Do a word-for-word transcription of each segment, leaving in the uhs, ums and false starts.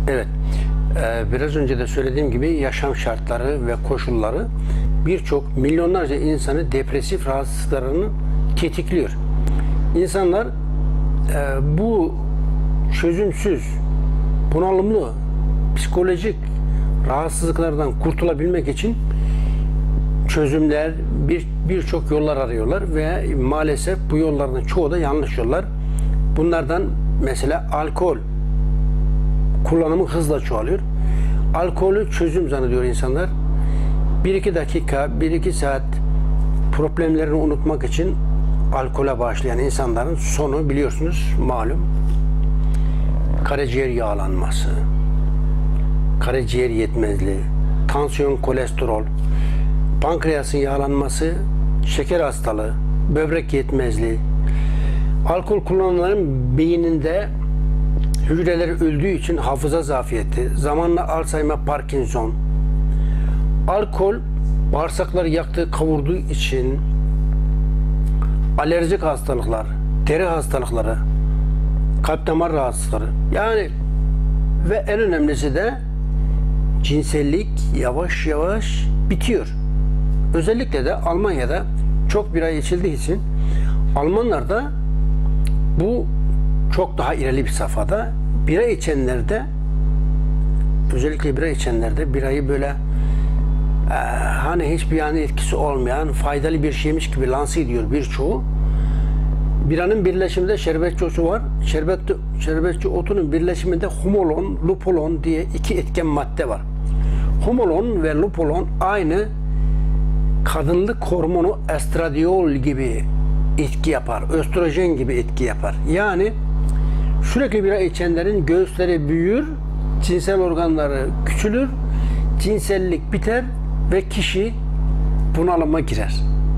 Evet. Ee, biraz önce de söylediğim gibi yaşam şartları ve koşulları birçok milyonlarca insanı depresif rahatsızlıklarını tetikliyor. İnsanlar e, bu çözümsüz, bunalımlı, psikolojik rahatsızlıklardan kurtulabilmek için çözümler, bir birçok yollar arıyorlar ve maalesef bu yolların çoğu da yanlış yollar. Bunlardan mesela alkol kullanımı hızla çoğalıyor. Alkolü çözüm zannediyor insanlar. bir iki dakika, bir iki saat problemlerini unutmak için alkole başlayan insanların sonu biliyorsunuz malum. Karaciğer yağlanması, karaciğer yetmezliği, tansiyon, kolesterol, pankreasın yağlanması, şeker hastalığı, böbrek yetmezliği. Alkol kullananların beyninde hücreler öldüğü için hafıza zafiyeti, zamanla Alzheimer, Parkinson. Alkol bağırsakları yaktığı, kavurduğu için alerjik hastalıklar, deri hastalıkları, kalp damar rahatsızlıkları. Yani ve en önemlisi de cinsellik yavaş yavaş bitiyor. Özellikle de Almanya'da çok bira içildiği için Almanlarda bu çok daha ileri bir safhada. Bira içenlerde, özellikle bira içenlerde birayı böyle e, hani hiçbir yani etkisi olmayan faydalı bir şeymiş gibi lanse ediyor birçoğu. Biranın birleşiminde şerbetçi otu var. Şerbet, şerbetçi otunun birleşiminde humulon, lupulon diye iki etken madde var. Humulon ve lupulon aynı kadınlık hormonu estradiol gibi etki yapar. Östrojen gibi etki yapar. Yani sürekli bira içenlerin göğüsleri büyür, cinsel organları küçülür, cinsellik biter ve kişi bunalıma girer.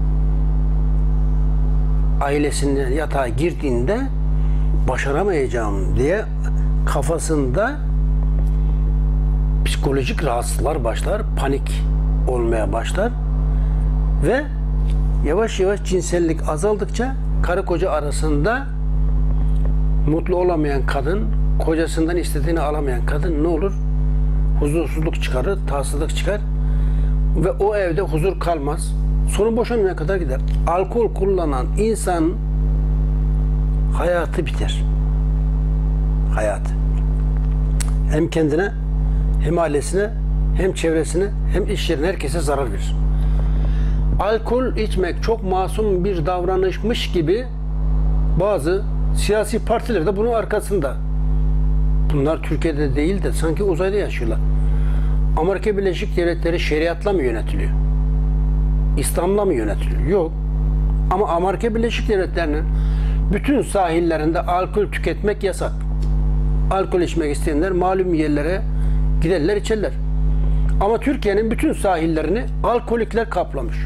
Ailesinin yatağa girdiğinde başaramayacağım diye kafasında psikolojik rahatsızlıklar başlar, panik olmaya başlar ve yavaş yavaş cinsellik azaldıkça karı koca arasında mutlu olamayan kadın, kocasından istediğini alamayan kadın ne olur? Huzursuzluk çıkarır, tatsızlık çıkar ve o evde huzur kalmaz. Sonu boşanmaya kadar gider. Alkol kullanan insan hayatı biter. Hayatı. Hem kendine, hem ailesine, hem çevresine, hem iş yerine herkese zarar verir. Alkol içmek çok masum bir davranışmış gibi bazı siyasi partiler de bunun arkasında. Bunlar Türkiye'de değil de sanki uzayda yaşıyorlar. Amerika Birleşik Devletleri şeriatla mı yönetiliyor? İslam'la mı yönetiliyor? Yok. Ama Amerika Birleşik Devletleri'nin bütün sahillerinde alkol tüketmek yasak. Alkol içmek isteyenler malum yerlere giderler, içerler. Ama Türkiye'nin bütün sahillerini alkolikler kaplamış.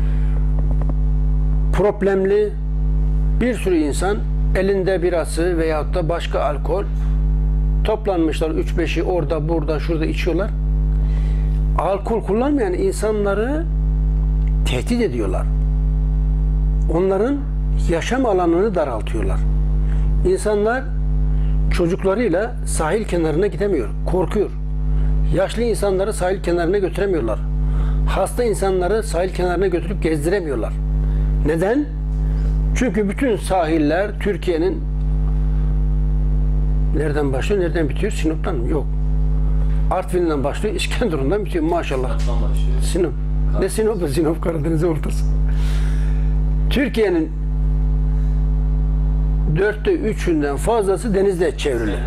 Problemli bir sürü insan elinde birası veyahut da başka alkol toplanmışlar, üç beşi orada burada şurada içiyorlar. Alkol kullanmayan insanları tehdit ediyorlar. Onların yaşam alanını daraltıyorlar. İnsanlar çocuklarıyla sahil kenarına gidemiyor, korkuyor. Yaşlı insanları sahil kenarına götüremiyorlar. Hasta insanları sahil kenarına götürüp gezdiremiyorlar. Neden? Çünkü bütün sahiller Türkiye'nin nereden başlıyor, nereden bitiyor? Sinop'tan mı? Yok. Artvin'den başlıyor, İskenderun'dan bitiyor maşallah. Sinop. Ne Sinop? Sinop Karadeniz'e ortası. Türkiye'nin dörtte üçünden fazlası denizle çevrili.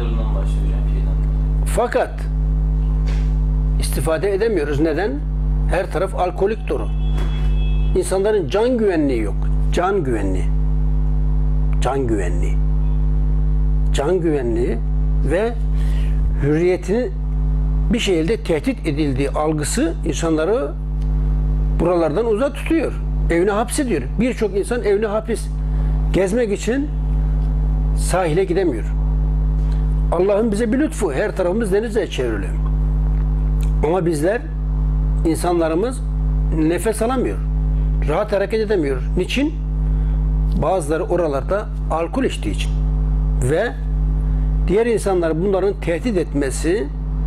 Fakat istifade edemiyoruz. Neden? Her taraf alkolik dolu. İnsanların can güvenliği yok. Can güvenliği. Can güvenliği. Can güvenliği ve hürriyetinin bir şekilde tehdit edildiği algısı insanları buralardan uzak tutuyor. Evine hapsediyor. Birçok insan evine hapis. Gezmek için sahile gidemiyor. Allah'ın bize bir lütfu. Her tarafımız denizle çevrili. Ama bizler, insanlarımız nefes alamıyor. Rahat hareket edemiyor. Niçin? Bazıları oralarda alkol içtiği için. Ve diğer insanlar bunların tehdit etmesi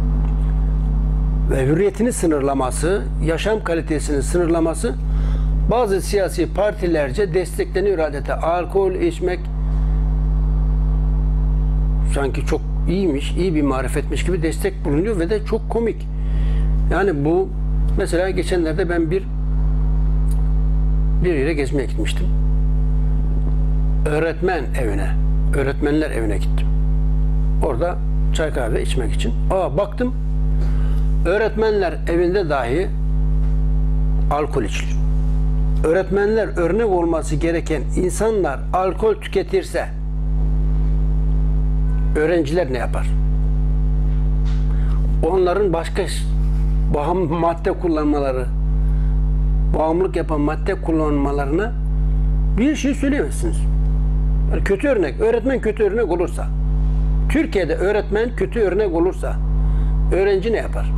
ve hürriyetini sınırlaması, yaşam kalitesini sınırlaması bazı siyasi partilerce destekleniyor adeta. Alkol içmek sanki çok iyiymiş, iyi bir marifetmiş gibi destek bulunuyor ve de çok komik. Yani bu mesela geçenlerde ben bir bir yere gezmeye gitmiştim. Öğretmen evine, öğretmenler evine gittim. Orada çay kahve içmek için. Aa baktım, öğretmenler evinde dahi alkol içiliyor. Öğretmenler örnek olması gereken insanlar alkol tüketirse öğrenciler ne yapar? Onların başka bağımlı madde kullanmaları, bağımlılık yapan madde kullanmalarına bir şey söyleyemezsiniz. Yani kötü örnek, öğretmen kötü örnek olursa, Türkiye'de öğretmen kötü örnek olursa öğrenci ne yapar?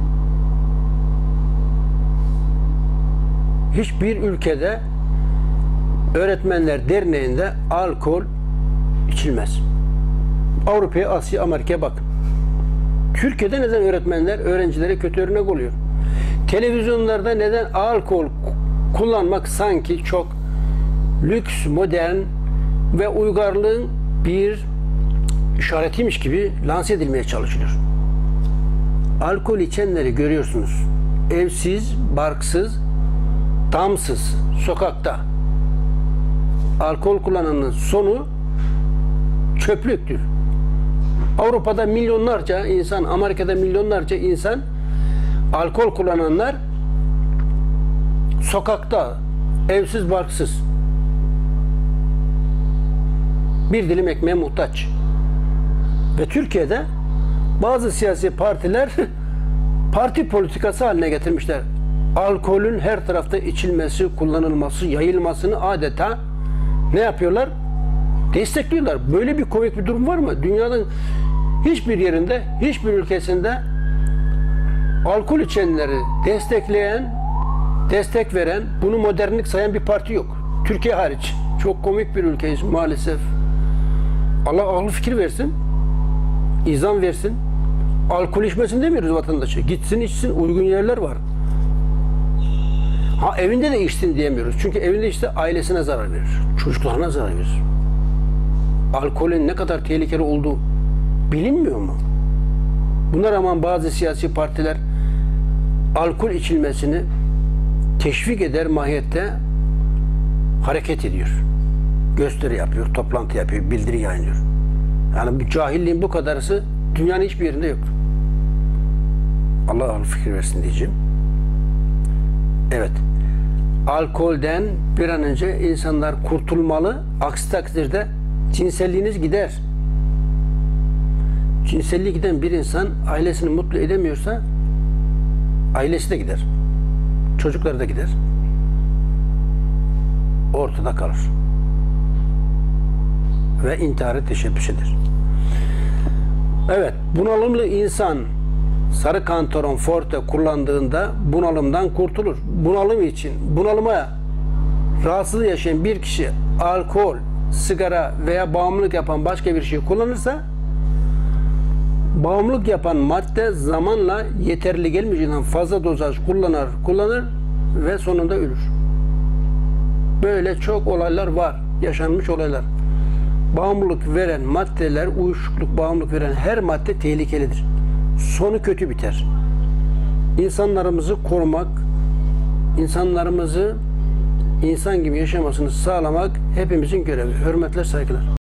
Hiçbir ülkede öğretmenler derneğinde alkol içilmez. Avrupa'ya, Asya, Amerika'ya bak. Türkiye'de neden öğretmenler öğrencilere kötü örnek oluyor? Televizyonlarda neden alkol kullanmak sanki çok lüks, modern ve uygarlığın bir işaretiymiş gibi lanse edilmeye çalışılıyor. Alkol içenleri görüyorsunuz. Evsiz, barksız, damsız, sokakta. Alkol kullananın sonu çöplüktür. Avrupa'da milyonlarca insan, Amerika'da milyonlarca insan alkol kullananlar sokakta, evsiz, barksız. Bir dilim ekmeğe muhtaç. Ve Türkiye'de bazı siyasi partiler parti politikası haline getirmişler. Alkolün her tarafta içilmesi, kullanılması, yayılmasını adeta ne yapıyorlar? Destekliyorlar. Böyle bir komik bir durum var mı? Dünyanın hiçbir yerinde, hiçbir ülkesinde alkol içenleri destekleyen, destek veren, bunu modernlik sayan bir parti yok. Türkiye hariç. Çok komik bir ülkeyiz maalesef. Allah akıl fikir versin, izan versin. Alkol içmesin demiyoruz vatandaşa. Gitsin içsin, uygun yerler var. Ha evinde de içsin diyemiyoruz. Çünkü evinde işte ailesine zarar verir. Çocuklarına zarar verir. Alkolün ne kadar tehlikeli olduğu bilinmiyor mu? Buna rağmen bazı siyasi partiler alkol içilmesini teşvik eder mahiyette hareket ediyor. Gösteri yapıyor, toplantı yapıyor, bildiri yayınlıyor. Yani bu cahilliğin bu kadarısı dünyanın hiçbir yerinde yok. Allah akıl fikir versin diyeceğim. Evet. Alkolden bir an önce insanlar kurtulmalı. Aksi takdirde cinselliğiniz gider. Cinselliği giden bir insan ailesini mutlu edemiyorsa ailesi de gider. Çocukları da gider. Ortada kalır. Ve intihara teşebbüs eder. Evet, bunalımlı insan sarı kantaron forte kullandığında bunalımdan kurtulur. Bunalım için, bunalıma rahatsızlık yaşayan bir kişi alkol, sigara veya bağımlılık yapan başka bir şey kullanırsa bağımlılık yapan madde zamanla yeterli gelmeyeceğinden fazla dozaj kullanır, kullanır ve sonunda ölür. Böyle çok olaylar var, yaşanmış olaylar. Bağımlılık veren maddeler, uyuşukluk, bağımlılık veren her madde tehlikelidir. Sonu kötü biter. İnsanlarımızı korumak, insanlarımızı insan gibi yaşamasını sağlamak hepimizin görevi. Hürmetler, saygılar.